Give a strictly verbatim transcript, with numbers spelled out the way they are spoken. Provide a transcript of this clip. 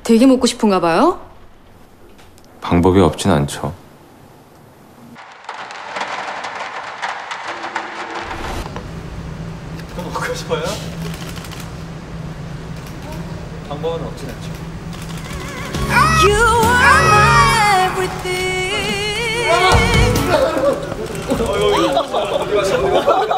되게 먹고 싶은가 봐요? 방법이 없진 않죠. 그거 먹고 싶어요? 방법은 없진 않죠. You are my everything.